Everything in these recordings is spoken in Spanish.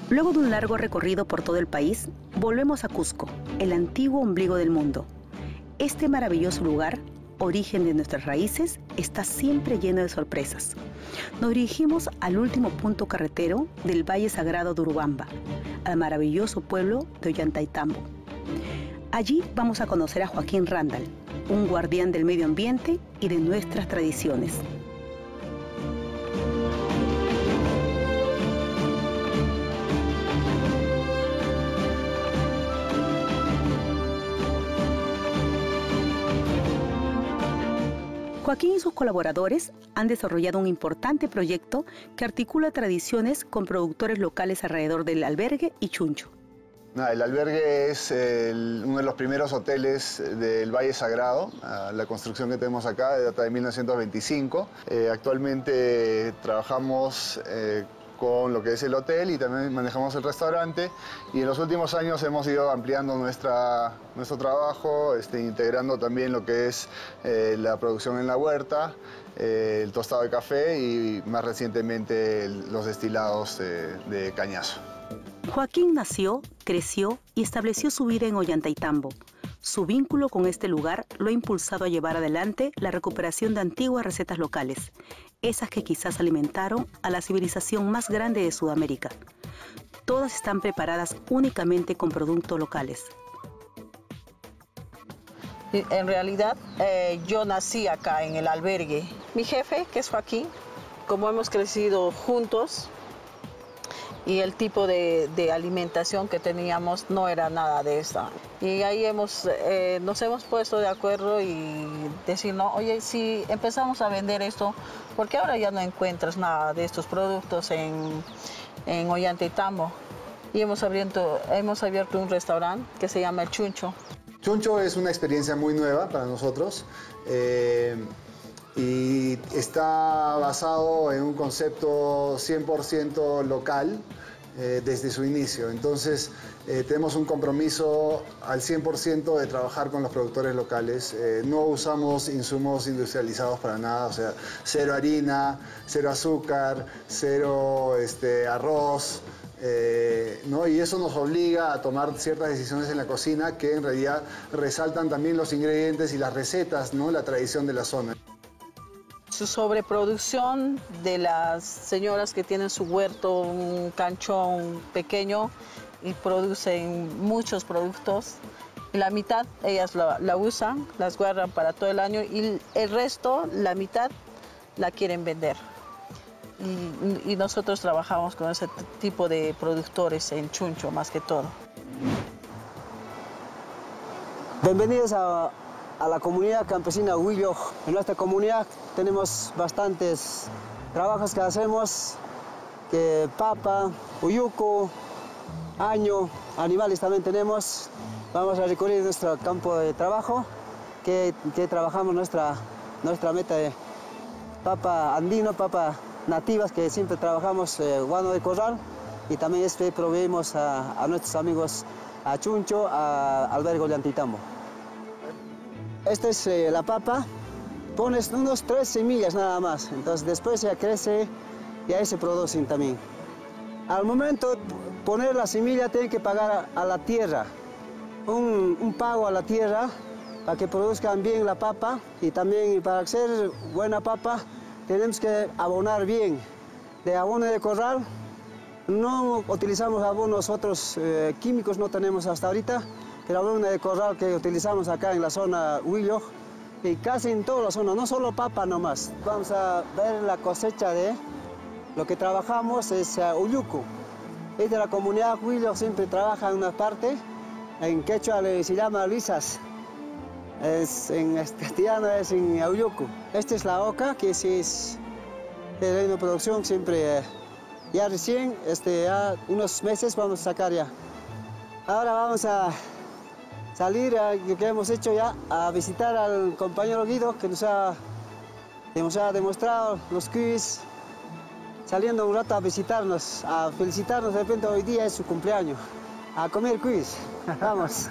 Luego de un largo recorrido por todo el país, volvemos a Cusco, el antiguo ombligo del mundo. Este maravilloso lugar, origen de nuestras raíces, está siempre lleno de sorpresas. Nos dirigimos al último punto carretero del Valle Sagrado de Urubamba, al maravilloso pueblo de Ollantaytambo. Allí vamos a conocer a Joaquín Randall, un guardián del medio ambiente y de nuestras tradiciones. Joaquín y sus colaboradores han desarrollado un importante proyecto que articula tradiciones con productores locales alrededor del albergue y Chuncho. El albergue es uno de los primeros hoteles del Valle Sagrado. La construcción que tenemos acá data de 1925. Actualmente trabajamos con lo que es el hotel y también manejamos el restaurante, y en los últimos años hemos ido ampliando nuestro trabajo, integrando también lo que es la producción en la huerta, el tostado de café y más recientemente los destilados de cañazo. Joaquín nació, creció y estableció su vida en Ollantaytambo. Su vínculo con este lugar lo ha impulsado a llevar adelante la recuperación de antiguas recetas locales, esas que quizás alimentaron a la civilización más grande de Sudamérica. Todas están preparadas únicamente con productos locales. En realidad, yo nací acá en el albergue. Mi jefe, que es Joaquín, como hemos crecido juntos, y el tipo de alimentación que teníamos no era nada de esta. Y ahí nos hemos puesto de acuerdo y decir, no, oye, si empezamos a vender esto, porque ahora ya no encuentras nada de estos productos en Ollantaytambo. Y hemos abierto un restaurante que se llama El Chuncho. Chuncho es una experiencia muy nueva para nosotros. Y está basado en un concepto 100% local desde su inicio. Entonces, tenemos un compromiso al 100% de trabajar con los productores locales. No usamos insumos industrializados para nada, o sea, cero harina, cero azúcar, cero arroz. ¿No? Y eso nos obliga a tomar ciertas decisiones en la cocina que en realidad resaltan también los ingredientes y las recetas, ¿no? La tradición de la zona. Su sobreproducción de las señoras que tienen su huerto, un canchón pequeño y producen muchos productos. Y la mitad ellas la usan, las guardan para todo el año y el resto, la mitad, la quieren vender. Y nosotros trabajamos con ese tipo de productores en Chuncho más que todo. Bienvenidos a la comunidad campesina Huillo. En nuestra comunidad tenemos bastantes trabajos que hacemos, que papa, uyuco, año, animales también tenemos. Vamos a recorrer nuestro campo de trabajo, que trabajamos nuestra meta de papa andino, papa nativas, que siempre trabajamos guano de corral, y también proveemos a nuestros amigos a Chuncho, a albergue Ollantaytambo. Esta es la papa, pones unos 3 semillas nada más, entonces después ya crece y ahí se producen también. Al momento de poner la semilla tiene que pagar a la tierra, un pago a la tierra para que produzcan bien la papa, y también para hacer buena papa tenemos que abonar bien. De abono de corral no utilizamos abonos otros químicos, no tenemos hasta ahorita. El abono de corral que utilizamos acá en la zona Huillo y casi en toda la zona, no solo papa nomás. Vamos a ver la cosecha de lo que trabajamos, es uyuco. Es de la comunidad Huillo, siempre trabaja en una parte, en quechua se llama lisas, en castellano es en uyuco. Esta es la oca, que sí es de reino de producción, siempre ya recién, ya unos meses vamos a sacar ya. Ahora vamos a salir, lo que hemos hecho ya, a visitar al compañero Guido, que nos ha demostrado los cuis, saliendo un rato a visitarnos, a felicitarnos. De repente hoy día es su cumpleaños, a comer cuis. Vamos.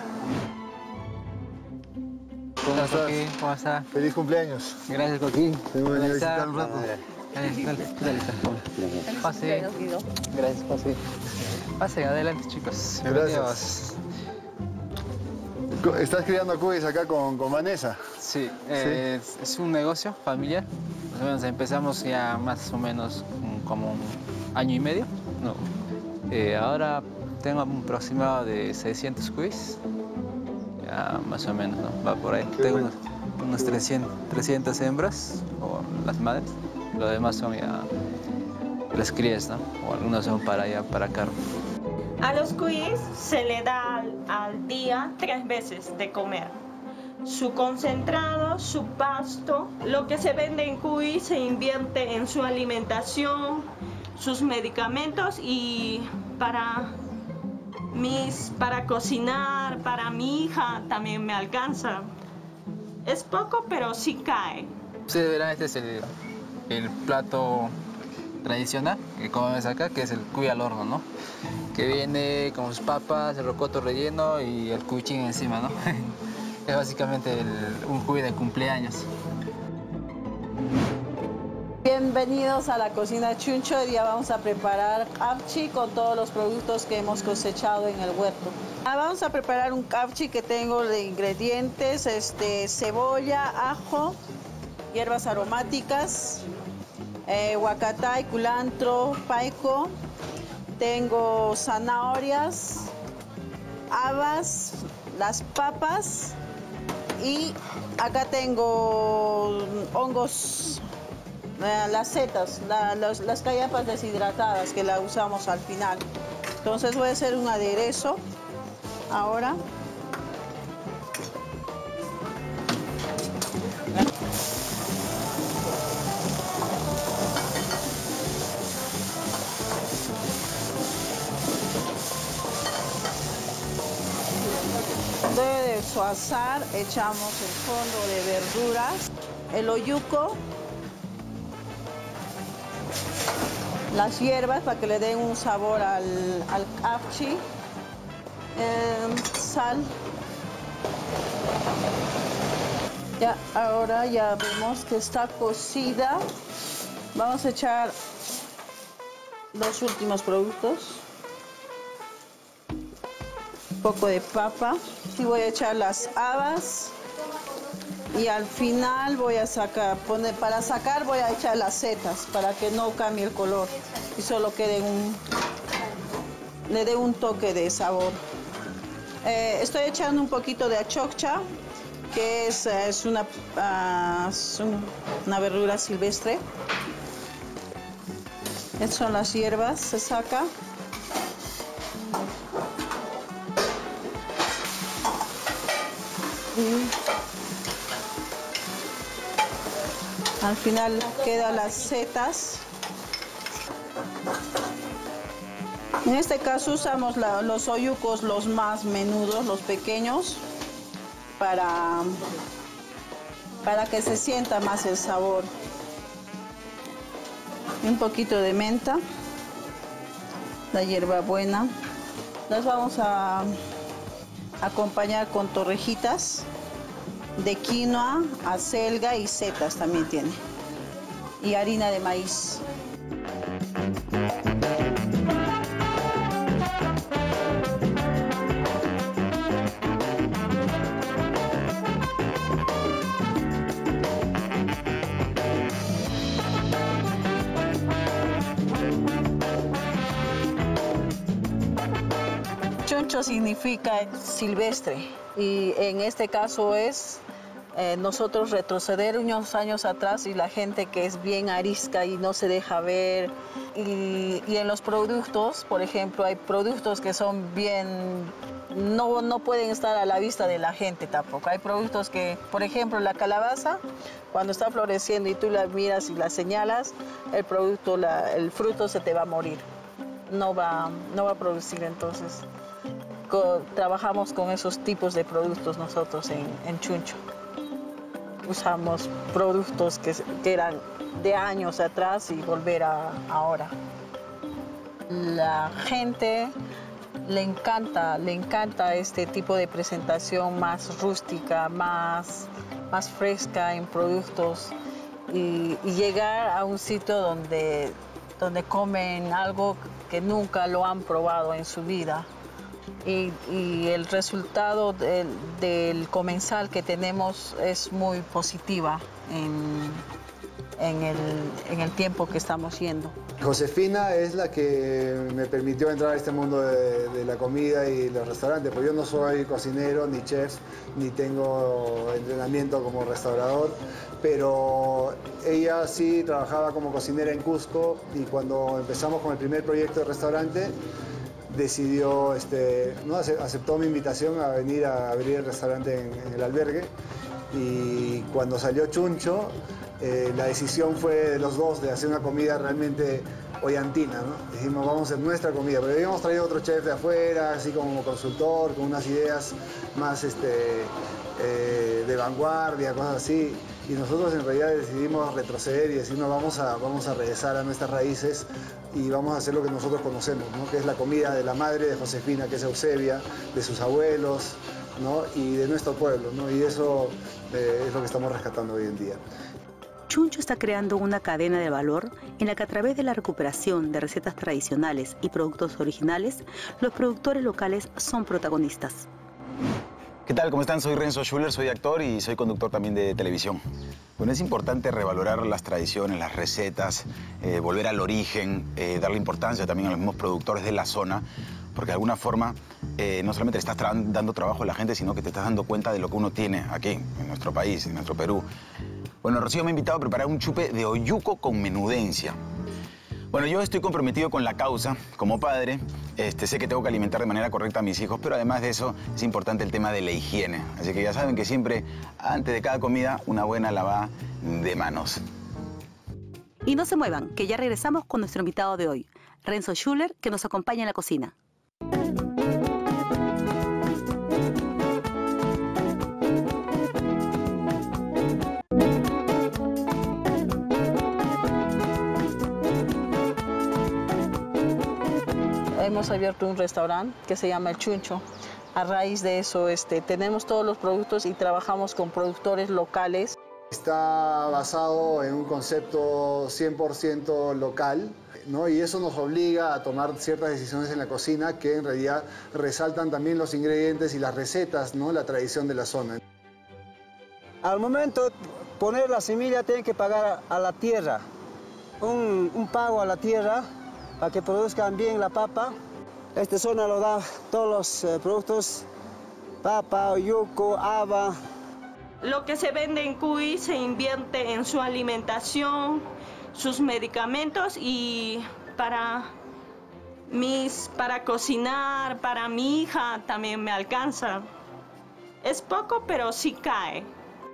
¿Cómo estás? ¿Cómo estás? Feliz cumpleaños. Gracias, Joaquín. Tengo que venir a visitar un rato. Pase. Gracias, pase. Pasen adelante, chicos. Gracias. ¿Estás criando cuys acá con Vanessa? Sí, es un negocio familiar. Más o menos empezamos ya más o menos como un año y medio. No. Ahora tengo un aproximado de 600 cuys. Ya más o menos, ¿no? Va por ahí. Tengo unos 300 hembras, o las madres. Lo demás son ya las crías, ¿no? O algunos son para carne. A los cuys se le da al día 3 veces de comer. Su concentrado, su pasto, lo que se vende en cuy se invierte en su alimentación, sus medicamentos y para cocinar, para mi hija también me alcanza. Es poco, pero sí cae. Ustedes verán, este es el plato tradicional que comemos acá, que es el cuy al horno, ¿no? Que viene con sus papas, el rocoto relleno y el cuychín encima, ¿no? Es básicamente un cuy de cumpleaños. Bienvenidos a la cocina Chuncho. Hoy día vamos a preparar capchi con todos los productos que hemos cosechado en el huerto. Vamos a preparar un capchi que tengo de ingredientes, cebolla, ajo, hierbas aromáticas, huacatay, culantro, paico. Tengo zanahorias, habas, las papas y acá tengo hongos, las setas, las cayapas deshidratadas que las usamos al final. Entonces voy a hacer un aderezo ahora. De deshuasar, echamos el fondo de verduras, el oyuco, las hierbas para que le den un sabor al capchi, sal. Ya, ahora ya vemos que está cocida. Vamos a echar los últimos productos. Un poco de papa. Y voy a echar las habas. Y al final voy a sacar, voy a echar las setas para que no cambie el color y solo quede le dé un toque de sabor. Estoy echando un poquito de achoccha, que es una verdura silvestre. Estas son las hierbas, se saca. Al final quedan las setas. En este caso usamos los oyucos, los más menudos, los pequeños, para que se sienta más el sabor. Un poquito de menta, la hierbabuena. Las vamos a acompañar con torrejitas de quinoa, acelga y setas también tiene. Y harina de maíz. Chuncho significa silvestre y en este caso es nosotros retroceder unos años atrás y la gente que es bien arisca y no se deja ver. Y en los productos, por ejemplo, hay productos que son bien, no pueden estar a la vista de la gente tampoco. Hay productos que, por ejemplo, la calabaza, cuando está floreciendo y tú la miras y la señalas, el fruto se te va a morir. No va a producir. Entonces trabajamos con esos tipos de productos nosotros en Chuncho. Usamos productos que eran de años atrás y volver a ahora. La gente le encanta este tipo de presentación más rústica, más fresca en productos y llegar a un sitio donde comen algo que nunca lo han probado en su vida. Y el resultado del comensal que tenemos es muy positiva en el tiempo que estamos yendo. Josefina es la que me permitió entrar a este mundo de la comida y los restaurantes, porque yo no soy cocinero ni chef, ni tengo entrenamiento como restaurador, pero ella sí trabajaba como cocinera en Cusco y cuando empezamos con el primer proyecto de restaurante, decidió, aceptó mi invitación a venir a abrir el restaurante en el albergue. Y cuando salió Chuncho, la decisión fue de los dos de hacer una comida realmente ollantina, ¿no? Dijimos, vamos a hacer nuestra comida, pero habíamos traído otro chef de afuera, así como consultor, con unas ideas más de vanguardia, cosas así. Y nosotros en realidad decidimos retroceder y decir, no, vamos a regresar a nuestras raíces y vamos a hacer lo que nosotros conocemos, ¿no? Que es la comida de la madre de Josefina, que es Eusebia, de sus abuelos, ¿no? Y de nuestro pueblo, ¿no? Y eso es lo que estamos rescatando hoy en día. Chuncho está creando una cadena de valor en la que a través de la recuperación de recetas tradicionales y productos originales, los productores locales son protagonistas. ¿Qué tal? ¿Cómo están? Soy Renzo Schuller, soy actor y soy conductor también de televisión. Bueno, es importante revalorar las tradiciones, las recetas, volver al origen, darle importancia también a los mismos productores de la zona, porque de alguna forma no solamente le estás dando trabajo a la gente, sino que te estás dando cuenta de lo que uno tiene aquí, en nuestro país, en nuestro Perú. Bueno, Rocío me ha invitado a preparar un chupe de oyuco con menudencia. Bueno, yo estoy comprometido con la causa. Como padre, sé que tengo que alimentar de manera correcta a mis hijos, pero además de eso es importante el tema de la higiene. Así que ya saben que siempre, antes de cada comida, una buena lavada de manos. Y no se muevan, que ya regresamos con nuestro invitado de hoy, Renzo Schuller, que nos acompaña en la cocina. Hemos abierto un restaurante que se llama El Chuncho. A raíz de eso tenemos todos los productos y trabajamos con productores locales. Está basado en un concepto 100% local, ¿no? Y eso nos obliga a tomar ciertas decisiones en la cocina que en realidad resaltan también los ingredientes y las recetas, ¿no? La tradición de la zona. Al momento poner la semilla tienen que pagar a la tierra, un pago a la tierra para que produzcan bien la papa. Esta zona lo da todos los productos, papa, oyuco, haba. Lo que se vende en Cuy se invierte en su alimentación, sus medicamentos y para cocinar, para mi hija también me alcanza. Es poco, pero sí cae.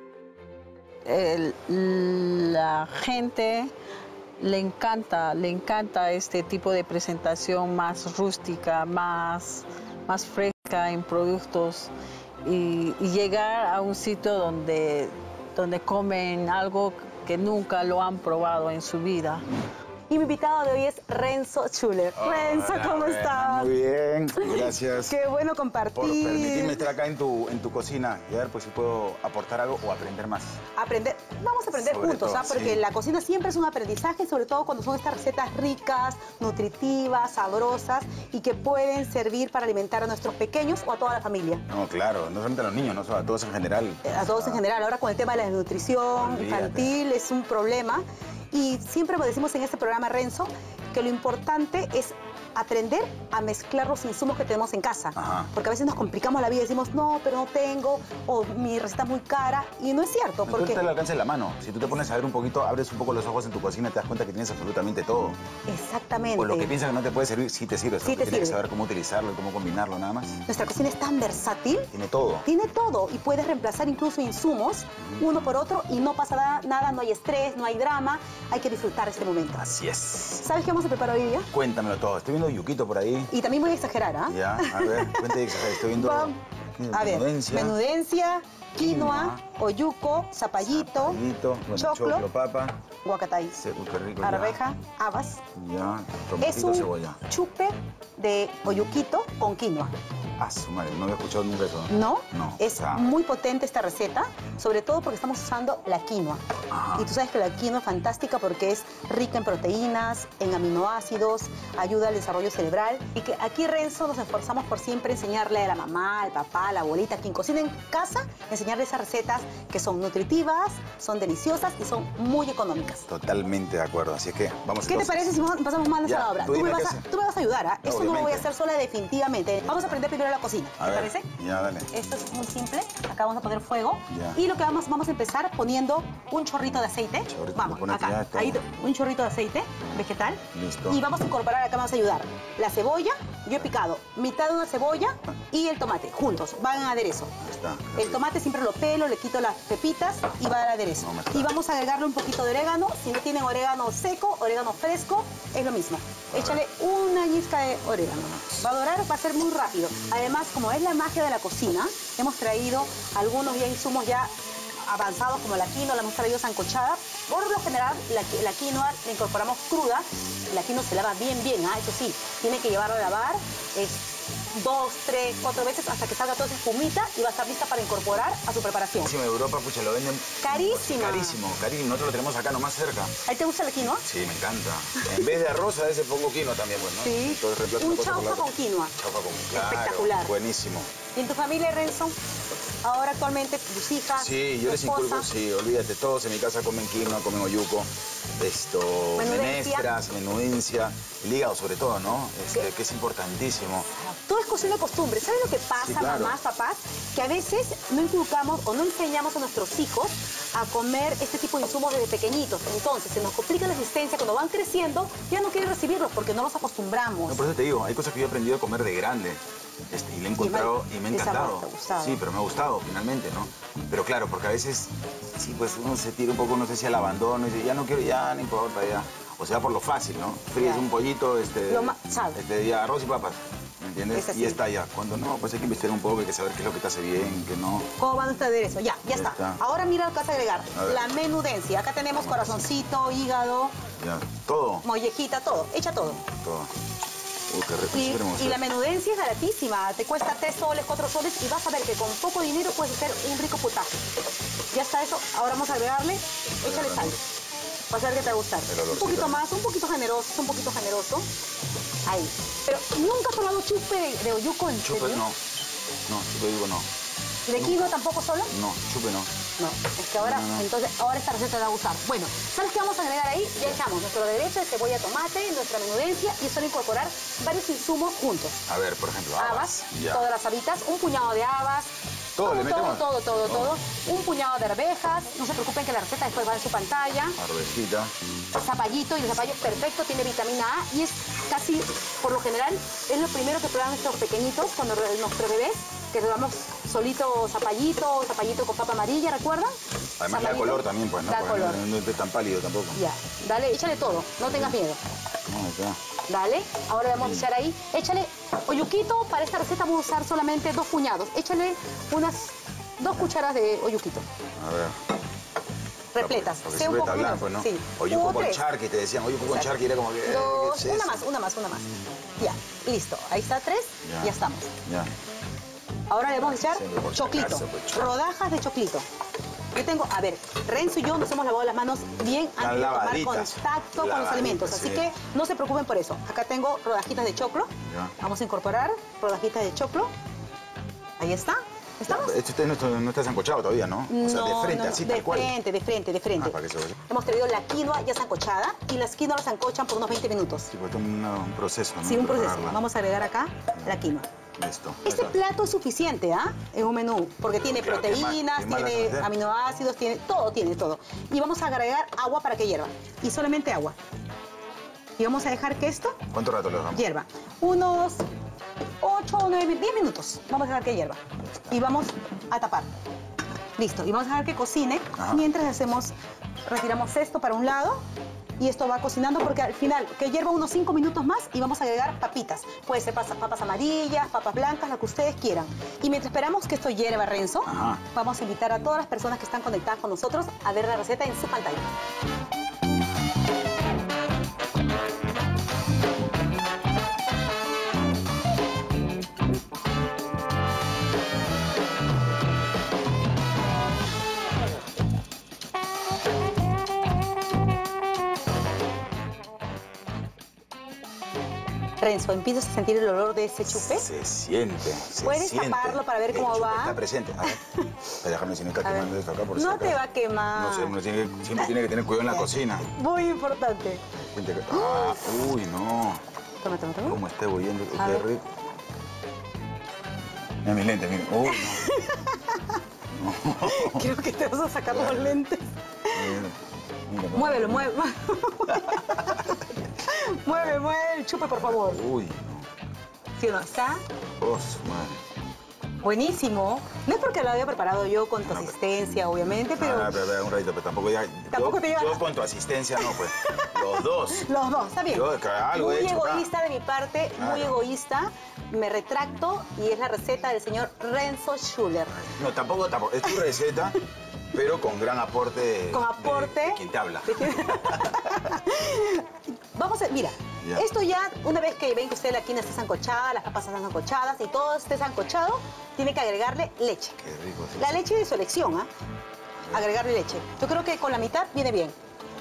La gente le encanta este tipo de presentación más rústica, más fresca en productos y llegar a un sitio donde comen algo que nunca lo han probado en su vida. Y mi invitado de hoy es Renzo Schuller. Renzo, ¿cómo estás? Muy bien, gracias. Qué bueno compartir. Por permitirme estar acá en tu cocina y a ver pues si puedo aportar algo o aprender más. Vamos a aprender Sobre juntos, todo, porque sí. la cocina siempre es un aprendizaje, sobre todo cuando son estas recetas ricas, nutritivas, sabrosas y que pueden servir para alimentar a nuestros pequeños o a toda la familia. No, claro, no solamente a los niños, no solo a todos en general. A todos en general. Ahora con el tema de la nutrición Olvídate. infantil es un problema. Y siempre decimos en este programa, Renzo, que lo importante es aprender a mezclar los insumos que tenemos en casa. Ajá. Porque a veces nos complicamos la vida y decimos, no, pero no tengo, o mi receta es muy cara. Y no es cierto, Tú porque... te lo alcanza en la mano. Si tú te pones a ver un poquito, abres un poco los ojos en tu cocina, te das cuenta que tienes absolutamente todo. Exactamente. O lo que piensas que no te puede servir, sí te sirve. Sí Solo te que tienes que sirve. saber cómo utilizarlo y cómo combinarlo, nada más. Nuestra cocina es tan versátil. Tiene todo. Tiene todo y puedes reemplazar incluso insumos uno por otro y no pasa nada, no hay estrés, no hay drama. Hay que disfrutar este momento. Así es. ¿Sabes qué vamos a preparar hoy día? Cuéntamelo todo. Estoy viendo yuquito por ahí. Y también voy a exagerar, ¿ah? Ya, a ver, cuéntame, estoy viendo A ver, menudencia, quinoa, oyuco, zapallito, bueno, choclo, papa, guacatay, qué rico, arveja, habas. ya, Es tomatito, un cebolla. chupe de oyuquito con quinoa. Ah, su madre, no había escuchado nunca eso. ¿No? No. Es muy potente esta receta, sobre todo porque estamos usando la quinoa. Ajá. Y tú sabes que la quinoa es fantástica porque es rica en proteínas, en aminoácidos, ayuda al desarrollo cerebral. Y que aquí, Renzo, nos esforzamos por siempre enseñarle a la mamá, al papá, a la abuelita, a quien cocina en casa, enseñarle esas recetas que son nutritivas, son deliciosas y son muy económicas. Totalmente de acuerdo, así es que vamos ¿Qué te parece si pasamos más a la obra? tú Tú dime me qué vas hacer. tú me vas a ayudar, ¿ah? Esto no lo voy a Obviamente. hacer sola definitivamente. Vamos a aprender primero la cocina, A ¿te ver, parece? ya, dale. Esto es muy simple. Acá vamos a poner fuego. Ya. Y lo que vamos a empezar poniendo un chorrito de aceite. Chorrito, Vamos, lo pones ya, acá. todo. Ahí, un chorrito de aceite vegetal. Listo. Y vamos a incorporar, acá vamos a ayudar, la cebolla. Yo he picado mitad de una cebolla y el tomate, juntos. Van en aderezo. Ahí está. El tomate siempre lo pelo, le quito las pepitas y va al aderezo. No me está. Y vamos a agregarle un poquito de orégano. Si no tienen orégano seco, orégano fresco, es lo mismo. Échale una ñizca de orégano. Va a dorar, va a ser muy rápido. Además, como es la magia de la cocina, hemos traído algunos ya insumos ya avanzados como la quinoa, la hemos traído sancochada. Por lo general, la quinoa la incorporamos cruda. La quinoa se lava bien, eso sí. Tiene que llevarla a lavar 2, 3, 4 veces hasta que salga toda esa espumita y va a estar lista para incorporar a su preparación. En Europa, pucha, lo venden Carísima. carísimo, carísimo. Nosotros lo tenemos acá nomás cerca. ¿A ti te gusta la quinoa? Sí, me encanta. En vez de arroz, a veces pongo quinoa también, pues, ¿no? Sí. Entonces reemplazo Un una cosa por la chaufa otra. con quinoa. Chaufa con claro, Espectacular. buenísimo. ¿Y en tu familia, Renzo? Ahora actualmente tus hijas, Sí, tu yo les esposa? inculco, sí, olvídate, todos en mi casa comen quinoa, comen oyuco, Menudencia. menestras, menudencia, el hígado sobre todo, ¿no? Que es importantísimo. Todo es cuestión de costumbre. ¿Sabes lo que pasa, Sí, claro. mamás, papás? Que a veces no inculcamos o no enseñamos a nuestros hijos a comer este tipo de insumos desde pequeñitos. Entonces, se nos complica la existencia. Cuando van creciendo, ya no quieren recibirlos porque no los acostumbramos. No, por eso te digo, hay cosas que yo he aprendido a comer de grande. Y le he encontrado y me ha esa encantado. te ha gustado. Sí, pero me ha gustado finalmente, ¿no? Pero claro, porque a veces, sí, pues uno se tira un poco, no sé si al abandono, y dice, ya no quiero, ya, no importa, ya. O sea, por lo fácil, ¿no? Fríes Claro. un pollito, sabe. ya, arroz y papas, ¿me entiendes? Es así. Y está ya. Cuando no, pues hay que investigar un poco, hay que saber qué es lo que te hace bien, qué no. ¿Cómo va nuestro aderezo? Ya está. está. Ahora mira lo que vas a agregar. A ver. La menudencia. Acá tenemos corazoncito, hígado, Ya, todo, mollejita, todo. Echa todo. todo. Qué rico, Y, súper hermoso. y la menudencia es baratísima, te cuesta 3 soles, 4 soles y vas a ver que con poco dinero puedes hacer un rico potaje. Ya está eso, ahora vamos a agregarle, échale sal. Vas a ver que te va a gustar. El olorcito, Un poquito ¿no? más, un poquito generoso. Ahí. Pero nunca has probado chupe de oyuco en Chupe serio? no, chupe digo no. ¿De quinoa tampoco solo? No, chupe no. No, es que ahora, No. entonces, ahora esta receta te va a gustar. Bueno, ¿sabes qué vamos a agregar ahí? Ya echamos nuestro aderezo de cebolla, tomate, nuestra menudencia y solo incorporar varios insumos juntos. A ver, por ejemplo, Habas, Ya. todas las habitas, un puñado de habas. ¿Todo le metemos? Todo. Un puñado de arvejas. No se preocupen que la receta después va en su pantalla. Arvejita. Zapallito, y el zapallo es perfecto, tiene vitamina A y es casi, por lo general, es lo primero que prueban estos pequeñitos cuando nuestros bebés, que le damos solito zapallito con papa amarilla, ¿recuerdan? Además le da Zapallito. color también, pues, ¿no? Da Porque color. no es tan pálido tampoco. Ya, dale, échale todo, no tengas miedo. No, está. Dale, ahora vamos a echar ahí, échale oyuquito, para esta receta vamos a usar solamente 2 puñados, échale unas 2 cucharadas de oyuquito, A ver. repletas, Porque sea un siempre poco te hablan, menos, pues, ¿no? sí. Oyuco O con 3. charqui, te decían, oyuco con Exacto. charqui, era como que... ¿qué Dos, es una eso? más. Ya, listo, ahí está 3, ya estamos. Ya. Ahora le vamos a echar Siempre por si choclito, acaso, pues. rodajas de choclito. Yo tengo, a ver, Renzo y yo nos hemos lavado las manos bien Están antes de tomar lavaditas. contacto con los Lavaditas, alimentos, así sí. que no se preocupen por eso. Acá tengo rodajitas de choclo, Ya. vamos a incorporar rodajitas de choclo. Ahí está, ¿estamos? Esto no está sancochado todavía, ¿no? O sea, de frente, así, tal cual. de frente. Ah, para que se vaya. Hemos traído la quinoa ya sancochada y las quinoa las sancochan por unos 20 minutos. Sí, pues esto es un proceso, ¿no? Sí, un proceso. Prepararla. Vamos a agregar acá la quinoa. Listo. Este Ahí está. plato es suficiente, ¿ah? En un menú, porque tiene Claro, ¿qué más? proteínas, ¿Qué más le vas a tiene meter? aminoácidos, tiene todo. Y vamos a agregar agua para que hierva. Y solamente agua. Y vamos a dejar que esto ¿Cuánto rato le dejamos? hierva. Unos 8 o 9, 10 minutos. Vamos a dejar que hierva. Y vamos a tapar. Listo. Y vamos a dejar que cocine Ajá. mientras retiramos esto para un lado. Y esto va cocinando porque al final, que hierva unos 5 minutos más y vamos a agregar papitas. Puede ser papas amarillas, papas blancas, lo que ustedes quieran. Y mientras esperamos que esto hierva, Renzo, Ajá. vamos a invitar a todas las personas que están conectadas con nosotros a ver la receta en su pantalla. Renzo, ¿empiezas a sentir el olor de ese chupe? Se siente, ¿Puedes taparlo para ver cómo va? Está presente. A ver, déjame si no está quemando esto acá. Por no si te va a quemar. No sé, uno siempre tiene que tener cuidado en la cocina. Muy importante. Uy, no. Toma. ¿Cómo está huyendo? Qué rico. Mira mis lentes, mira. Uy, no. Creo que te vas a sacar los lentes. Mira, Muévelo. Mueve el chupe, por favor. Uy, no. ¿Sí o no? ¿Está? Madre. Buenísimo. No es porque lo había preparado yo con tu asistencia, obviamente, pero... Pero un ratito, pero tampoco ya... Tampoco te llevas... Yo con tu asistencia no, pues. Los dos. Los dos, está bien. Yo algo muy he hecho egoísta de mi parte, Claro. muy egoísta. Me retracto y es la receta del señor Renzo Schuller. No, tampoco. Es tu receta, pero con gran aporte. Con aporte. De quien te habla. Vamos a, mira, Ya. esto ya, una vez que ven que usted la quina está sancochada, las papas están sancochadas y todo esté sancochado, tiene que agregarle leche. Qué rico. Sí. La leche de su elección, ¿ah? Agregarle leche. Yo creo que con la mitad viene bien.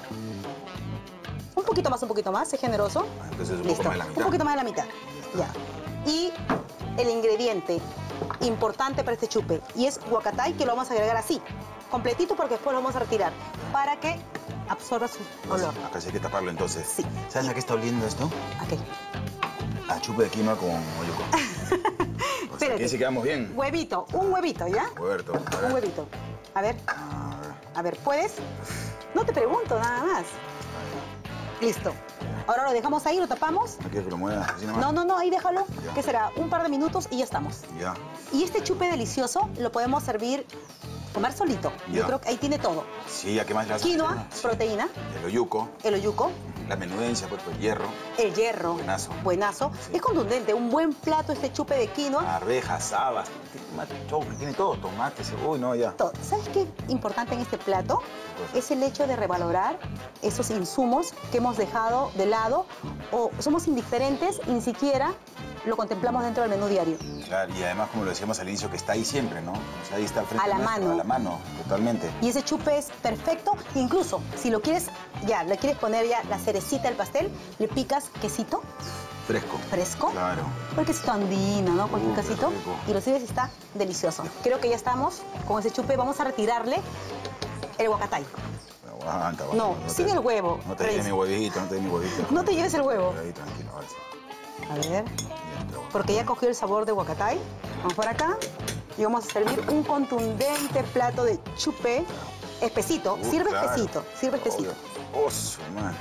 Un poquito más, sé generoso. Entonces un Listo. poco más de la mitad. Un poquito más de la mitad. Ya. Y el ingrediente importante para este chupe, y es huacatay, que lo vamos a agregar así, completito, porque después lo vamos a retirar, para que absorba su olor. Acá sí hay que taparlo entonces. Sí. ¿Sabes a qué está oliendo esto? Ok. A chupe de quinoa con oyuco. Espérate. Aquí sí quedamos bien. Huevito, un huevito, ¿ya? Huerto. Un huevito. A ver, ¿puedes? No te pregunto, nada más. Listo. Ahora lo dejamos ahí, lo tapamos. ¿No quieres que lo mueva así nomás? No, ahí déjalo. Ya. ¿Qué será? Un par de minutos y ya estamos. Ya. Y este chupe delicioso lo podemos servir, comer solito. Ya. Yo creo que ahí tiene todo. Sí, ¿a qué más le vas a Quinoa, hacer? Sí. proteína, El oyuco, el oyuco, la menudencia, pues el hierro, el hierro. Buenazo. Buenazo. Sí. Es contundente, un buen plato este chupe de quinoa. arvejas, habas, tiene todo, tomate, uy, no, ya. Todo. ¿Sabes qué importante en este plato? Es el hecho de revalorar esos insumos que hemos dejado de lado o somos indiferentes y ni siquiera lo contemplamos dentro del menú diario. Claro, y además, como lo decíamos al inicio, que está ahí siempre, ¿no? O sea, ahí está al frente A la nuestro, mano. A la mano, totalmente. Y ese chupe es perfecto. Incluso, si lo quieres, ya, le quieres poner ya la cerecita del pastel, le picas quesito fresco. Claro. O el quesito andino, ¿no? Cualquier Qué quesito. rico. Y lo sirves y está delicioso. Creo que ya estamos con ese chupe. Vamos a retirarle el huacatay. Aguanta. No, sin el huevo. No te lleves mi huevito, no te lleves mi huevito. No te lleves el huevo. Ahí, tranquilo, ahora sí. A ver, Ya, pero bueno. porque ya cogió el sabor de huacatay. Vamos por acá y vamos a servir un contundente plato de chupe espesito. Sirve Claro. espesito, sirve espesito. Obvio. Oh, su madre.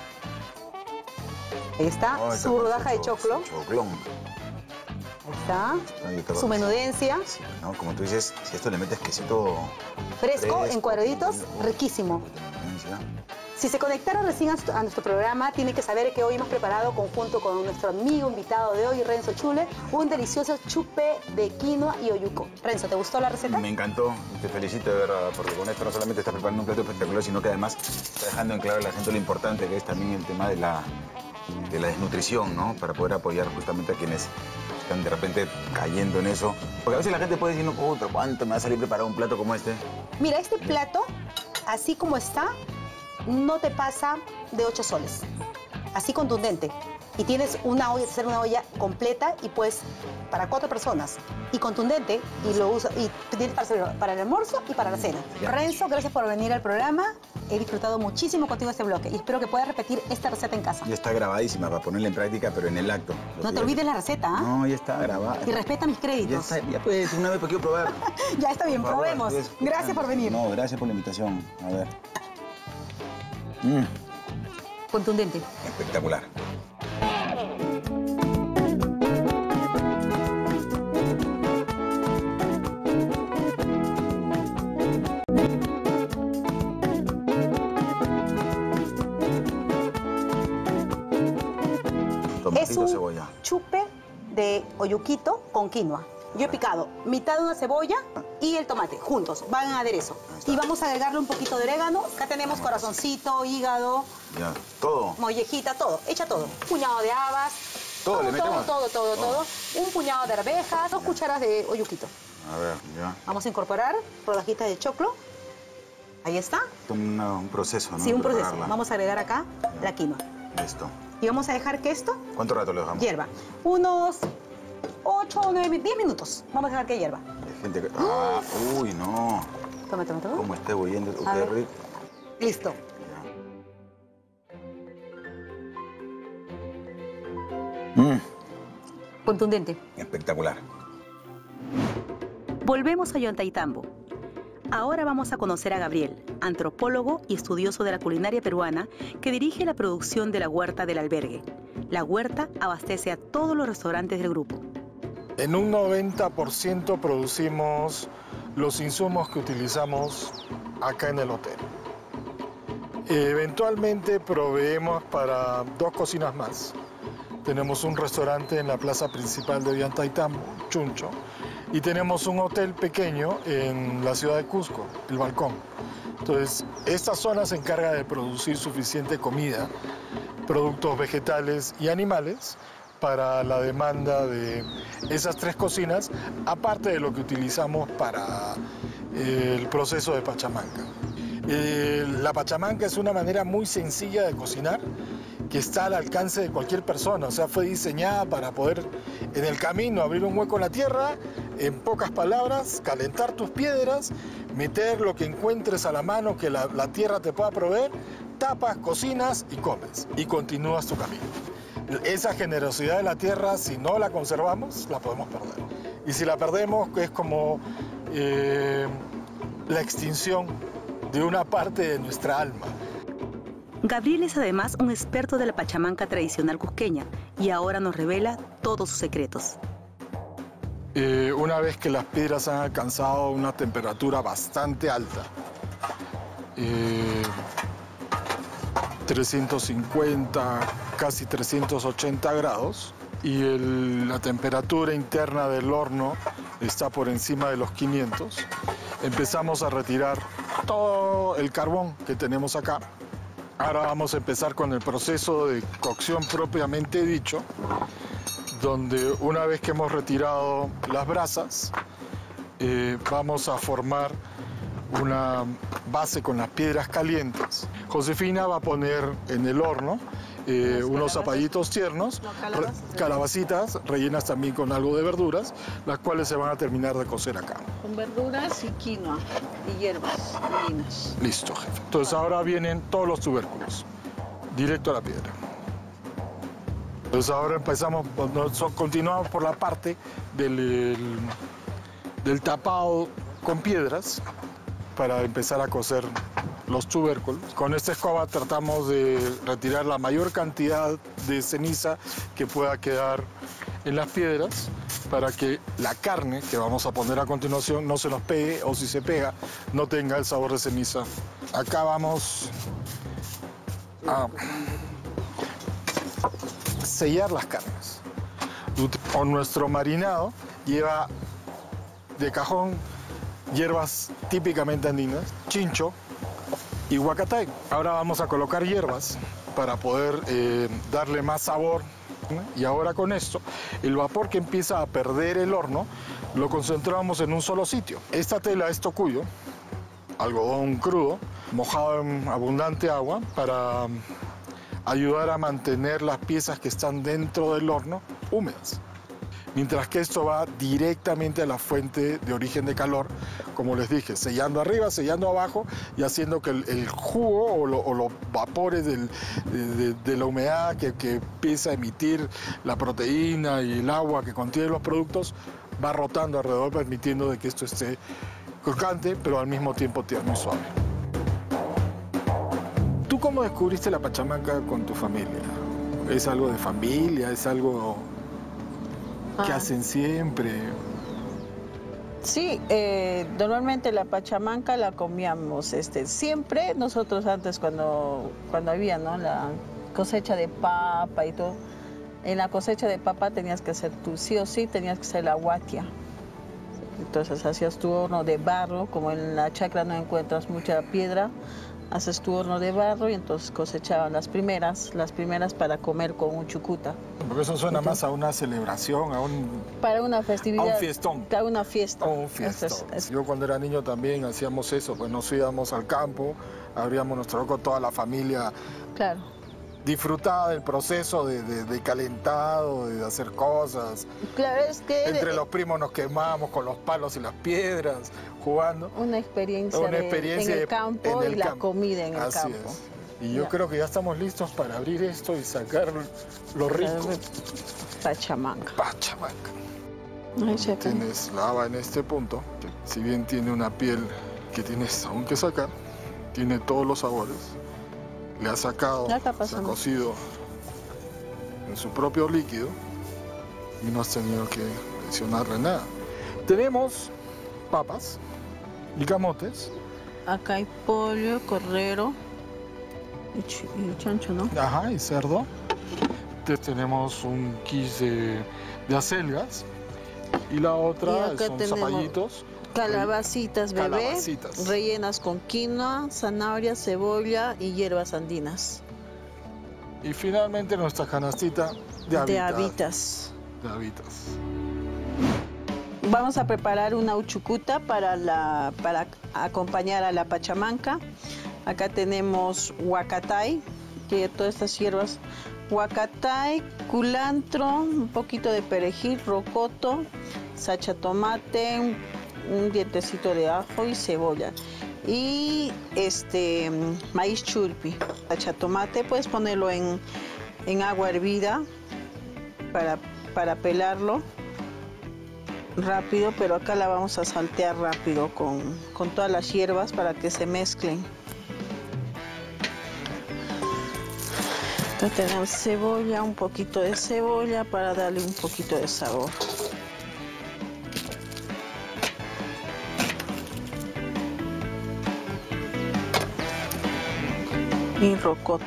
Ahí está, Ay, su rodaja de choclo. Choclón. Ahí está, Ay, qué su bueno. menudencia. Sí, ¿no? Como tú dices, si esto le metes quesito Fresco, en cuadraditos, oh, riquísimo. menudencia. Si se conectaron recién a nuestro programa, tienen que saber que hoy hemos preparado, conjunto con nuestro amigo invitado de hoy, Renzo Schuller, un delicioso chupe de quinoa y oyuco. Renzo, ¿te gustó la receta? Me encantó, te felicito de verdad, porque con esto no solamente estás preparando un plato espectacular, sino que además está dejando en claro a la gente lo importante que es también el tema de la desnutrición, ¿no? Para poder apoyar justamente a quienes están de repente cayendo en eso. Porque a veces la gente puede decir, no, puta, ¿cuánto me va a salir preparar un plato como este? Mira, este plato, así como está, no te pasa de 8 soles. Así contundente. Y tienes una olla, hacer una olla completa y pues para 4 personas. Y contundente, y lo usa, y tienes para hacerlo para el almuerzo y para la cena. Ya. Renzo, gracias por venir al programa. He disfrutado muchísimo contigo este bloque y espero que puedas repetir esta receta en casa. Ya está grabadísima para ponerla en práctica, pero en el acto. No te olvides la receta, ¿ah? No, ya está grabada. Y respeta mis Ya créditos. está, ya pues, una vez porque quiero probar. Ya está bien, Por favor, probemos. pues. Gracias por venir. No, gracias por la invitación. A ver. Contundente. Espectacular. Es Tomatito, un cebolla. chupe de oyuquito con quinoa. Yo he picado mitad de una cebolla y el tomate juntos, van en aderezo. Ahí está. Y vamos a agregarle un poquito de orégano. Acá tenemos corazoncito, hígado, Ya, todo. mollejita, todo. Echa todo. Un puñado de habas. Todo, le metemos. Todo. Un puñado de arvejas, 2 cucharas de oyuquito. A ver, ya. Vamos a incorporar rodajitas de choclo. Ahí está. Un proceso, ¿no? Sí, un proceso. Prepararla. Vamos a agregar acá la quinoa. Listo. Y vamos a dejar que esto ¿Cuánto rato le dejamos? hierva. Unos 8 o 9, 10 minutos. Vamos a dejar que hierva. Hay gente que... uy, no. Toma. ¿Cómo está huyendo? A Qué ver. rico. Listo. Contundente. Espectacular. Volvemos a Ollantaytambo. Ahora vamos a conocer a Gabriel, antropólogo y estudioso de la culinaria peruana que dirige la producción de la huerta del albergue. La huerta abastece a todos los restaurantes del grupo. En un 90% producimos los insumos que utilizamos acá en el hotel. Eventualmente proveemos para 2 cocinas más. Tenemos un restaurante en la plaza principal de Ollantaytambo, Chuncho, y tenemos un hotel pequeño en la ciudad de Cusco, El Balcón. Entonces, esta zona se encarga de producir suficiente comida, productos vegetales y animales para la demanda de esas 3 cocinas, aparte de lo que utilizamos para el proceso de pachamanca. La pachamanca es una manera muy sencilla de cocinar que está al alcance de cualquier persona, o sea, fue diseñada para poder en el camino abrir un hueco en la tierra, en pocas palabras, calentar tus piedras, meter lo que encuentres a la mano que la tierra te pueda proveer, tapas, cocinas y comes y continúas tu camino. Esa generosidad de la tierra, si no la conservamos, la podemos perder. Y si la perdemos, es como la extinción de una parte de nuestra alma. Gabriel es además un experto de la pachamanca tradicional cusqueña y ahora nos revela todos sus secretos. Una vez que las piedras han alcanzado una temperatura bastante alta, 350, casi 380 grados, y la temperatura interna del horno está por encima de los 500, empezamos a retirar todo el carbón que tenemos acá. Ahora vamos a empezar con el proceso de cocción propiamente dicho, donde una vez que hemos retirado las brasas, vamos a formar una base con las piedras calientes. Josefina va a poner en el horno unos zapallitos tiernos, calabacitas rellenas también con algo de verduras, las cuales se van a terminar de cocer acá. Con verduras y quinoa y hierbas marinas. Listo, jefe. Entonces ahora vienen todos los tubérculos, directo a la piedra. Entonces ahora empezamos, continuamos por la parte del tapado con piedras para empezar a cocer los tubérculos. Con esta escoba tratamos de retirar la mayor cantidad de ceniza que pueda quedar en las piedras para que la carne que vamos a poner a continuación no se nos pegue, o si se pega, no tenga el sabor de ceniza. Acá vamos a sellar las carnes. O nuestro marinado lleva de cajón hierbas típicamente andinas, chincho y huacatay. Ahora vamos a colocar hierbas para poder darle más sabor. Y ahora con esto, el vapor que empieza a perder el horno, lo concentramos en un solo sitio. Esta tela es tocuyo, algodón crudo, mojado en abundante agua para ayudar a mantener las piezas que están dentro del horno húmedas. Mientras que esto va directamente a la fuente de origen de calor, como les dije, sellando arriba, sellando abajo y haciendo que el jugo o los vapores de la humedad que empieza a emitir la proteína y el agua que contienen los productos va rotando alrededor, permitiendo de que esto esté crocante, pero al mismo tiempo tierno y suave. ¿Tú cómo descubriste la pachamanca con tu familia? ¿Es algo de familia? ¿Es algo que hacen siempre? Sí, normalmente la pachamanca la comíamos siempre. Nosotros antes cuando había, ¿no?, la cosecha de papa y todo, en la cosecha de papa tenías que hacer tú, sí o sí, tenías que hacer la huatia. Entonces hacías tu horno de barro, como en la chacra no encuentras mucha piedra, haces tu horno de barro y entonces cosechaban las primeras para comer con un chucuta. Porque eso suena más a una celebración, para una festividad. A un fiestón. A una fiesta. A un fiestón. Yo cuando era niño también hacíamos eso, pues nos íbamos al campo, abríamos nuestro roco, toda la familia. Claro. disfrutaba del proceso de calentado, de hacer cosas. Claro, es que... Entre los primos nos quemábamos con los palos y las piedras, jugando. Una experiencia, en el campo y la comida en el campo. Es. Y yo creo que ya estamos listos para abrir esto y sacar lo rico. Pachamanca. Pachamanca. Tienes la haba en este punto, que si bien tiene una piel que tienes aún que sacar, tiene todos los sabores. Le ha sacado, se ha cocido en su propio líquido y no has tenido que adicionarle nada. Tenemos papas y camotes. Acá hay pollo, cordero y chancho, ¿no? Ajá, y cerdo. Tenemos un quiz de acelgas y la otra son zapallitos. Calabacitas bebé, rellenas con quinoa, zanahoria, cebolla y hierbas andinas. Y finalmente nuestra canastita de habitas. Vamos a preparar una uchucuta para acompañar a la pachamanca. Acá tenemos huacatay, que todas estas hierbas, huacatay, culantro, un poquito de perejil, rocoto, sacha tomate, un dientecito de ajo y cebolla. Y maíz chulpi, sacha tomate, puedes ponerlo en agua hervida para pelarlo rápido, pero acá la vamos a saltear rápido con todas las hierbas para que se mezclen. Acá tenemos cebolla, un poquito de cebolla para darle un poquito de sabor. Y rocoto.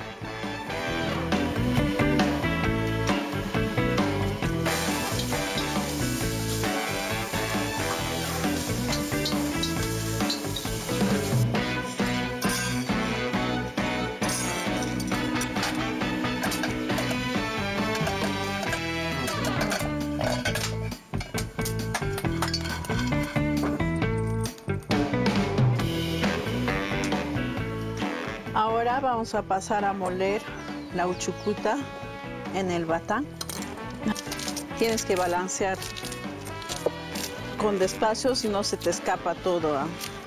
Ahora vamos a pasar a moler la uchucuta en el batán. Tienes que balancear con despacio, si no se te escapa todos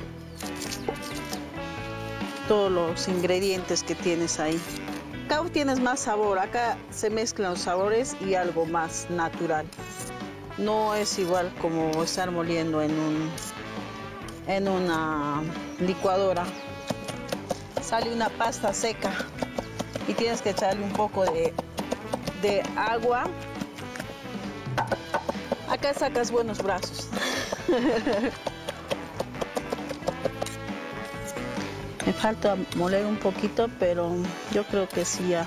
los ingredientes que tienes ahí. Acá obtienes más sabor, acá se mezclan los sabores y algo más natural. No es igual como estar moliendo en una licuadora. Sale una pasta seca y tienes que echarle un poco de agua. Acá sacas buenos brazos. Me falta moler un poquito, pero yo creo que sí ya.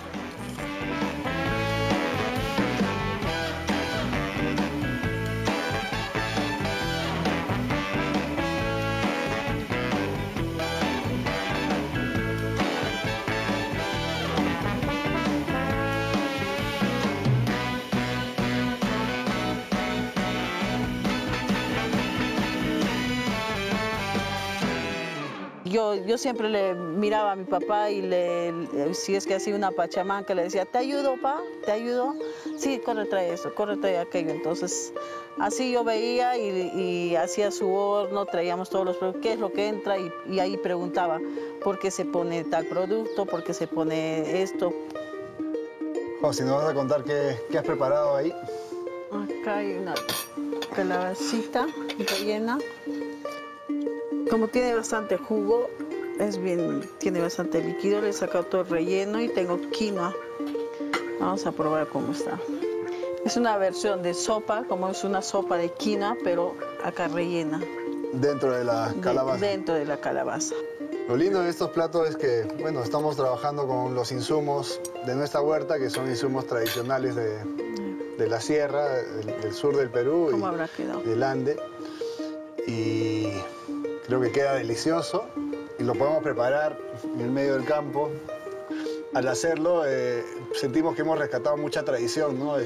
Yo siempre le miraba a mi papá y si es que hacía una pachamanca, le decía, ¿te ayudo, pa? ¿Te ayudo? Sí, corre, trae esto, corre, trae aquello. Entonces, así yo veía y hacía su horno, traíamos todos los productos, qué es lo que entra, y ahí preguntaba, ¿por qué se pone tal producto? ¿Por qué se pone esto? José, ¿nos vas a contar qué has preparado ahí? Acá hay una calabacita rellena. Como tiene bastante jugo, tiene bastante líquido, le he sacado todo el relleno y tengo quinoa. Vamos a probar cómo está. Es una versión de sopa, como es una sopa de quinoa, pero acá rellena. Dentro de la calabaza. Dentro de la calabaza. Lo lindo de estos platos es que, bueno, estamos trabajando con los insumos de nuestra huerta, que son insumos tradicionales de la sierra, del sur del Perú y del Ande. Y creo que queda delicioso y lo podemos preparar en el medio del campo. Al hacerlo, sentimos que hemos rescatado mucha tradición, ¿no?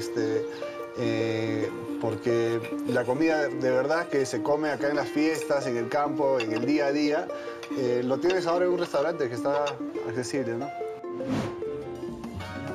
Porque la comida de verdad que se come acá en las fiestas, en el campo, en el día a día, lo tienes ahora en un restaurante que está accesible, ¿no?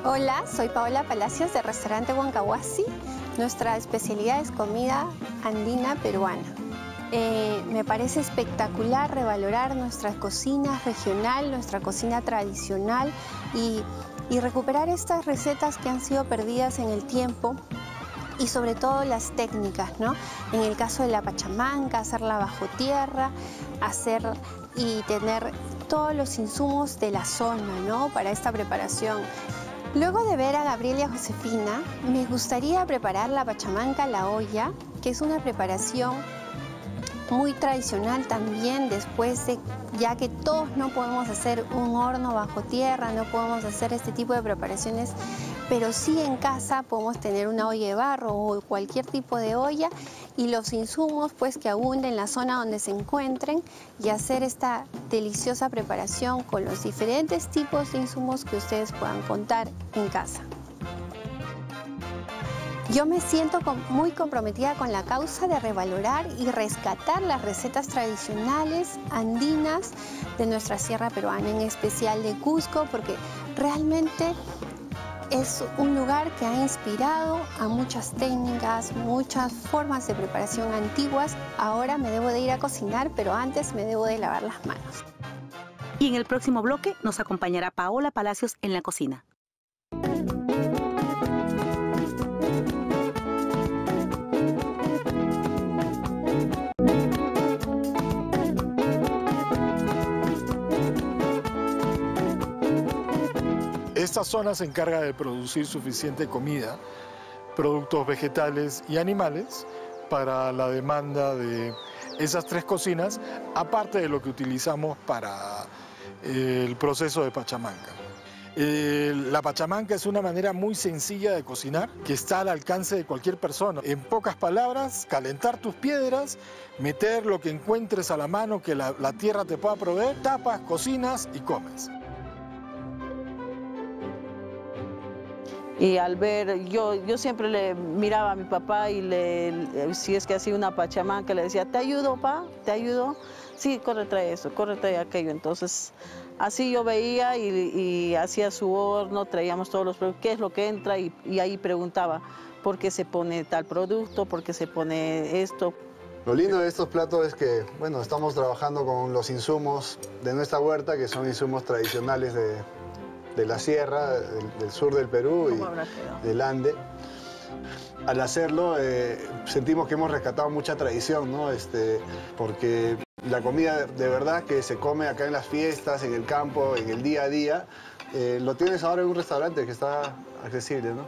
Hola, soy Paola Palacios de Restaurante Huancahuasi. Nuestra especialidad es comida andina peruana. Me parece espectacular revalorar nuestra cocina regional, nuestra cocina tradicional y recuperar estas recetas que han sido perdidas en el tiempo y sobre todo las técnicas, ¿no? En el caso de la pachamanca, hacerla bajo tierra, hacer y tener todos los insumos de la zona, ¿no? Para esta preparación. Luego de ver a Gabriela y a Josefina, me gustaría preparar la pachamanca a la olla, que es una preparación muy tradicional también, después de, ya que todos no podemos hacer un horno bajo tierra, no podemos hacer este tipo de preparaciones, pero sí en casa podemos tener una olla de barro o cualquier tipo de olla y los insumos pues que abunden en la zona donde se encuentren y hacer esta deliciosa preparación con los diferentes tipos de insumos que ustedes puedan contar en casa. Yo me siento muy comprometida con la causa de revalorar y rescatar las recetas tradicionales andinas de nuestra sierra peruana, en especial de Cusco, porque realmente es un lugar que ha inspirado a muchas técnicas, muchas formas de preparación antiguas. Ahora me debo de ir a cocinar, pero antes me debo de lavar las manos. Y en el próximo bloque nos acompañará Paola Palacios en la cocina. Esta zona se encarga de producir suficiente comida, productos vegetales y animales para la demanda de esas tres cocinas, aparte de lo que utilizamos para el proceso de pachamanca. La pachamanca es una manera muy sencilla de cocinar que está al alcance de cualquier persona. En pocas palabras, calentar tus piedras, meter lo que encuentres a la mano que la tierra te pueda proveer, tapas, cocinas y comes. Y al ver, yo siempre le miraba a mi papá y si es que hacía una pachamanca, le decía, ¿te ayudo, pa? ¿Te ayudo? Sí, corre, trae eso, corre, trae aquello. Entonces, así yo veía y hacía su horno, traíamos todos los productos, qué es lo que entra y ahí preguntaba, ¿por qué se pone tal producto? ¿Por qué se pone esto? Lo lindo de estos platos es que, bueno, estamos trabajando con los insumos de nuestra huerta, que son insumos tradicionales de la sierra, del sur del Perú y del Ande. Al hacerlo, sentimos que hemos rescatado mucha tradición, ¿no? Porque la comida de verdad que se come acá en las fiestas, en el campo, en el día a día, lo tienes ahora en un restaurante que está accesible, ¿no?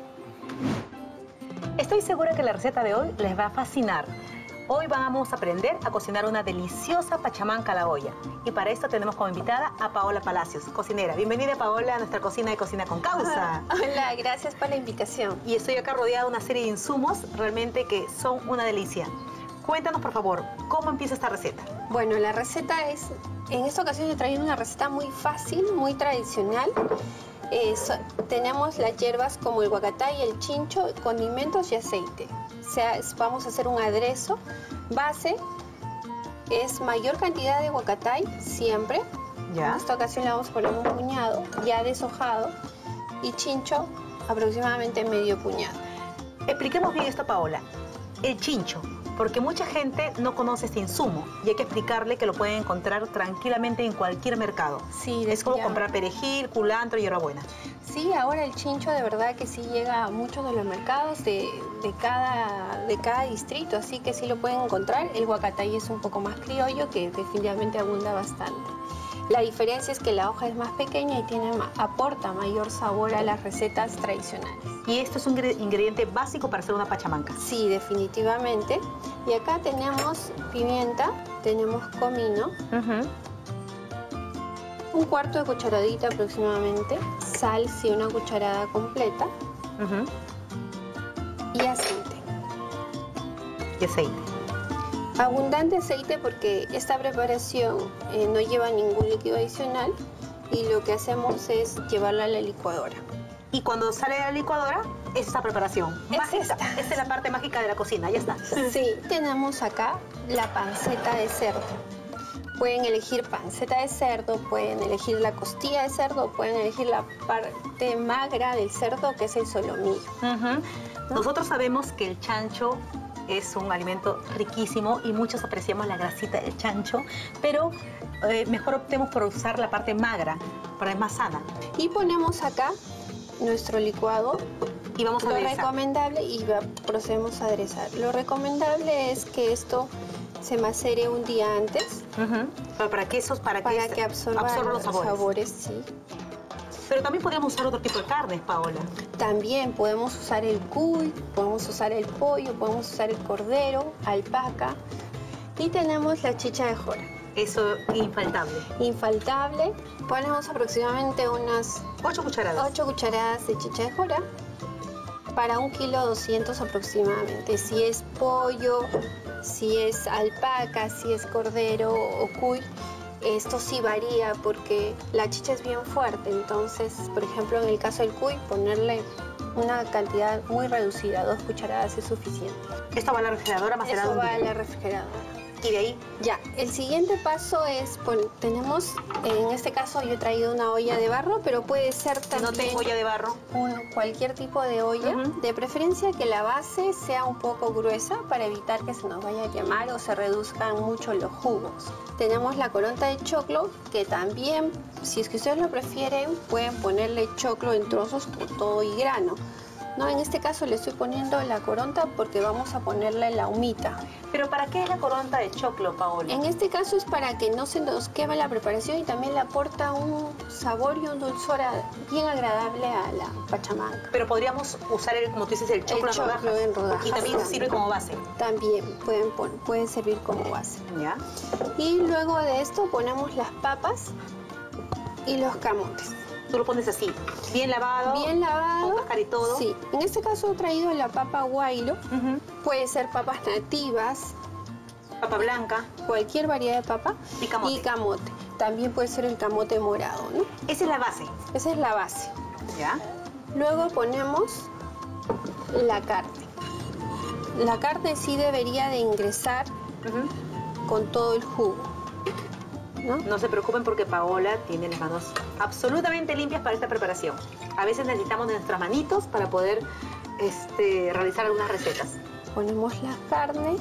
Estoy segura que la receta de hoy les va a fascinar. Hoy vamos a aprender a cocinar una deliciosa pachamanca a la olla. Y para esto tenemos como invitada a Paola Palacios, cocinera. Bienvenida, Paola, a nuestra cocina de Cocina con Causa. Hola, gracias por la invitación. Y estoy acá rodeada de una serie de insumos realmente que son una delicia. Cuéntanos, por favor, ¿cómo empieza esta receta? Bueno, la receta es... En esta ocasión he traído una receta muy fácil, muy tradicional. Tenemos las hierbas como el huacatay, el chincho, condimentos y aceite. O sea, vamos a hacer un aderezo. Base es mayor cantidad de huacatay siempre. Ya. En esta ocasión le vamos a poner un puñado ya deshojado y chincho aproximadamente medio puñado. Expliquemos bien esto, Paola. El chincho, porque mucha gente no conoce este insumo y hay que explicarle que lo pueden encontrar tranquilamente en cualquier mercado. Sí, es como comprar perejil, culantro y hierbabuena. Sí, ahora el chincho de verdad que sí llega a muchos de los mercados de cada distrito, así que sí lo pueden encontrar. El huacatay es un poco más criollo, que definitivamente abunda bastante. La diferencia es que la hoja es más pequeña y aporta mayor sabor a las recetas tradicionales. ¿Y esto es un ingrediente básico para hacer una pachamanca? Sí, definitivamente. Y acá tenemos pimienta, tenemos comino, un cuarto de cucharadita aproximadamente, sal, sí, una cucharada completa, y aceite. Y aceite. Abundante aceite porque esta preparación no lleva ningún líquido adicional y lo que hacemos es llevarla a la licuadora. Y cuando sale de la licuadora, es esta preparación. Esta es la parte mágica de la cocina, ya está. Sí, tenemos acá la panceta de cerdo. Pueden elegir panceta de cerdo, pueden elegir la costilla de cerdo, pueden elegir la parte magra del cerdo, que es el solomillo. ¿No? Nosotros sabemos que el chancho es un alimento riquísimo y muchos apreciamos la grasita del chancho, pero mejor optemos por usar la parte magra, para es más sana. Y ponemos acá nuestro licuado. Y vamos a aderezar. Lo recomendable, y procedemos a aderezar. Lo recomendable es que esto se macere un día antes. ¿Para qué esos? Para que absorba los sabores, sí. Pero también podríamos usar otro tipo de carnes, Paola. También podemos usar el cuy, podemos usar el pollo, podemos usar el cordero, alpaca. Y tenemos la chicha de jora. Eso, infaltable. Infaltable. Ponemos aproximadamente unas 8 cucharadas. 8 cucharadas de chicha de jora. Para 1,2 kilos aproximadamente. Si es pollo, si es alpaca, si es cordero o cuy, esto sí varía porque la chicha es bien fuerte. Entonces, por ejemplo, en el caso del cuy, ponerle una cantidad muy reducida, 2 cucharadas es suficiente. ¿Esto va a la refrigeradora macerado? Esto va a la refrigeradora. ¿Y de ahí? Ya, el siguiente paso es, tenemos, en este caso yo he traído una olla de barro, pero puede ser también... No tengo olla de barro. Cualquier tipo de olla, de preferencia que la base sea un poco gruesa para evitar que se nos vaya a quemar o se reduzcan mucho los jugos. Tenemos la coronta de choclo, que también, si es que ustedes lo prefieren, pueden ponerle choclo en trozos con todo y grano. No, en este caso le estoy poniendo la coronta porque vamos a ponerle la humita. ¿Pero para qué es la coronta de choclo, Paola? En este caso es para que no se nos queme la preparación y también le aporta un sabor y un dulzor bien agradable a la pachamanca. Pero podríamos usar, como tú dices, el choclo en rodajas. Y también sirve como base. También pueden servir como base. ¿Ya? Y luego de esto ponemos las papas y los camotes. Tú lo pones así, bien lavado. Bien lavado. Con cáscara y todo. Sí. En este caso he traído la papa guaylo. Puede ser papas nativas. Papa blanca. Cualquier variedad de papa. Y camote. Y camote. También puede ser el camote morado, ¿no? Esa es la base. Esa es la base. ¿Ya? Luego ponemos la carne. La carne sí debería de ingresar con todo el jugo. No se preocupen porque Paola tiene las manos absolutamente limpias para esta preparación. A veces necesitamos de nuestras manitos para poder realizar algunas recetas. Ponemos la carne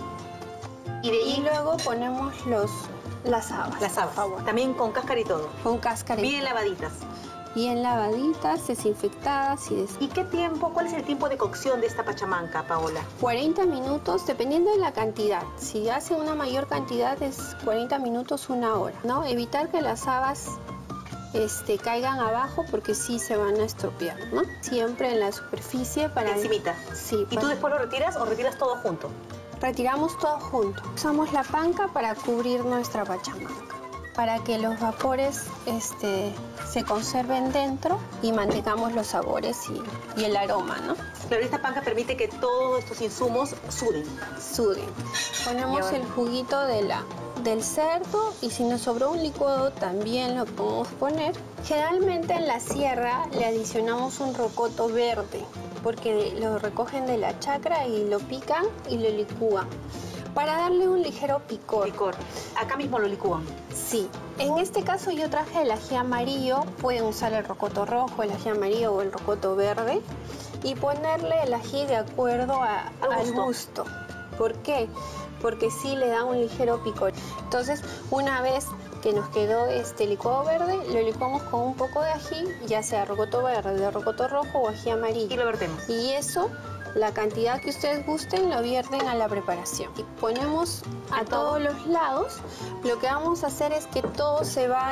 y luego ponemos las habas. Las habas, también con cáscara y todo. Con cáscara. Bien lavaditas. Bien lavaditas, desinfectadas. ¿Y qué tiempo, cuál es el tiempo de cocción de esta pachamanca, Paola? 40 minutos, dependiendo de la cantidad. Si hace una mayor cantidad es 40 minutos, 1 hora, ¿no? Evitar que las habas caigan abajo porque sí se van a estropear, ¿no? Siempre en la superficie para... Encimita. Sí. ¿Y tú después lo retiras o retiras todo junto? Retiramos todo junto. Usamos la panca para cubrir nuestra pachamanca, para que los vapores se conserven dentro y mantengamos los sabores y el aroma, ¿no? Claro, esta panca permite que todos estos insumos suden. Suden. Ponemos el juguito del cerdo y si nos sobró un licuado también lo podemos poner. Generalmente en la sierra le adicionamos un rocoto verde porque lo recogen de la chacra y lo pican y lo licúan, para darle un ligero picor. Acá mismo lo licúan. Sí. En este caso yo traje el ají amarillo. Pueden usar el rocoto rojo, el ají amarillo o el rocoto verde. Y ponerle el ají de acuerdo al gusto. ¿Por qué? Porque sí le da un ligero picor. Entonces, una vez que nos quedó este licuado verde, lo licuamos con un poco de ají, ya sea rocoto verde, rocoto rojo o ají amarillo. Y lo vertemos. Y eso... La cantidad que ustedes gusten lo vierten a la preparación. Y ponemos a todos los lados. Lo que vamos a hacer es que todo se va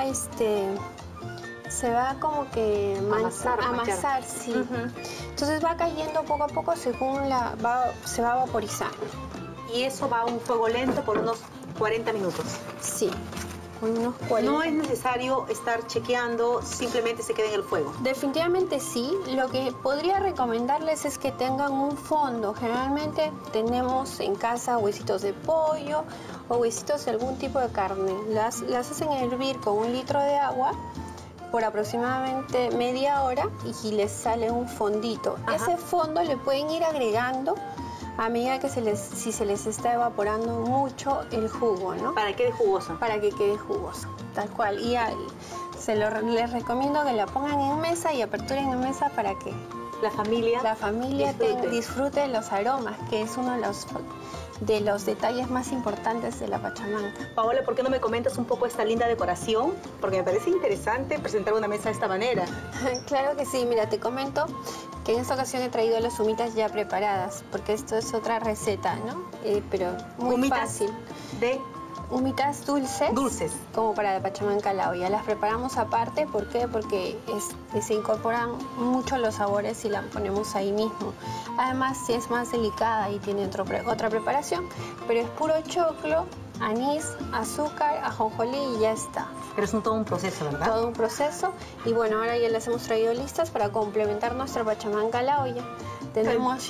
como que amasar, sí. Entonces va cayendo poco a poco según se va vaporizando. Y eso va a un fuego lento por unos 40 minutos. Sí. Unos 40. No es necesario estar chequeando, simplemente se queda en el fuego. Definitivamente sí. Lo que podría recomendarles es que tengan un fondo. Generalmente tenemos en casa huesitos de pollo o huesitos de algún tipo de carne. Las hacen hervir con 1 litro de agua por aproximadamente media hora y les sale un fondito. Ese fondo le pueden ir agregando a medida que si se les está evaporando mucho el jugo, ¿no? Para que quede jugoso. Para que quede jugoso, tal cual. Y les recomiendo que la pongan en mesa y aperturen en mesa para que la familia disfrute los aromas, que es uno de los detalles más importantes de la pachamanca. Paola, ¿por qué no me comentas un poco esta linda decoración? Porque me parece interesante presentar una mesa de esta manera. Claro que sí, mira, te comento que en esta ocasión he traído las humitas ya preparadas, porque esto es otra receta, ¿no? Pero muy fácil. ¿De? Humitas dulces, como para la pachamanca a la olla. Las preparamos aparte, ¿por qué? Porque se incorporan mucho los sabores si la ponemos ahí mismo. Además, sí es más delicada y tiene otra preparación, pero es puro choclo, anís, azúcar, ajonjolí y ya está. Pero es todo un proceso, ¿verdad? Todo un proceso. Y bueno, ahora ya las hemos traído listas para complementar nuestra pachamanca a la olla. Tenemos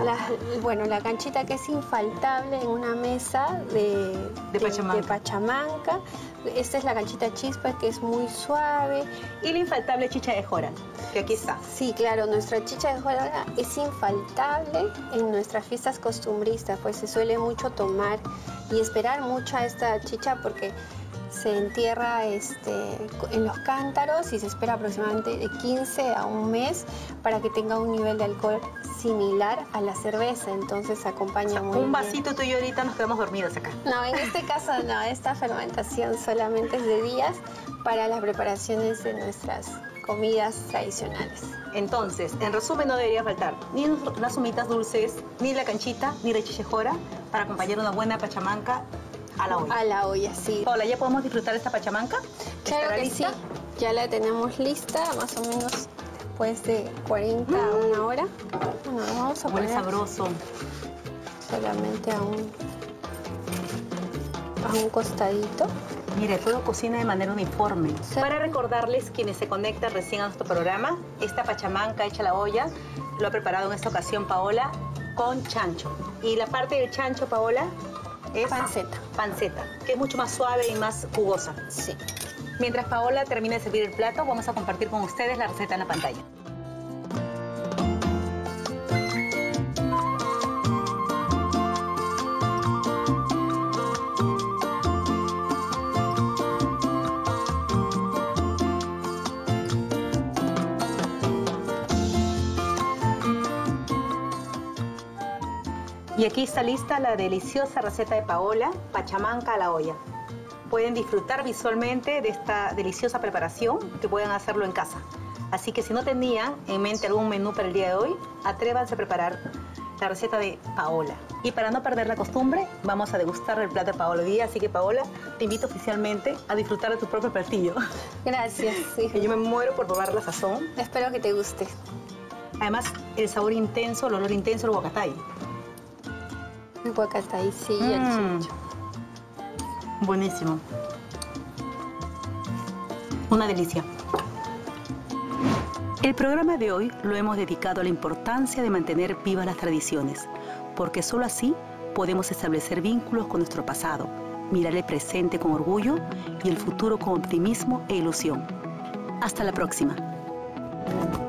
la canchita, que es infaltable en una mesa de pachamanca. Esta es la canchita chispa, que es muy suave. Y la infaltable chicha de jora, que aquí está. Sí, claro, nuestra chicha de jora es infaltable en nuestras fiestas costumbristas, pues se suele mucho tomar y esperar mucho a esta chicha porque se entierra en los cántaros y se espera aproximadamente de 15 a un mes para que tenga un nivel de alcohol similar a la cerveza, entonces acompaña muy bien. Un vasito tú y yo ahorita nos quedamos dormidos acá. No, en este caso no, esta fermentación solamente es de días para las preparaciones de nuestras comidas tradicionales. Entonces, en resumen, no debería faltar ni las humitas dulces, ni la canchita, ni la chichejora para acompañar una buena pachamanca a la olla. A la olla, sí. Paola, ¿ya podemos disfrutar de esta pachamanca? Claro que sí. Ya la tenemos lista, más o menos después de 40 a una hora. Bueno, vamos a poner sabroso. Solamente a un costadito. Mire, todo cocina de manera uniforme. Sí. Para recordarles, quienes se conectan recién a nuestro programa, esta pachamanca hecha a la olla lo ha preparado en esta ocasión Paola con chancho. Y la parte del chancho, Paola, es panceta, que es mucho más suave y más jugosa. Sí. Mientras Paola termina de servir el plato, vamos a compartir con ustedes la receta en la pantalla. Y aquí está lista la deliciosa receta de Paola, pachamanca a la olla. Pueden disfrutar visualmente de esta deliciosa preparación, que pueden hacerlo en casa. Así que si no tenían en mente algún menú para el día de hoy, atrévanse a preparar la receta de Paola. Y para no perder la costumbre, vamos a degustar el plato de Paola hoy día. Así que Paola, te invito oficialmente a disfrutar de tu propio platillo. Gracias. Sí. Yo me muero por probar la sazón. Espero que te guste. Además, el sabor intenso, el olor intenso del huacatay. El huacatay, sí, y el chincho. Buenísimo. Una delicia. El programa de hoy lo hemos dedicado a la importancia de mantener vivas las tradiciones, porque solo así podemos establecer vínculos con nuestro pasado, mirar el presente con orgullo y el futuro con optimismo e ilusión. Hasta la próxima.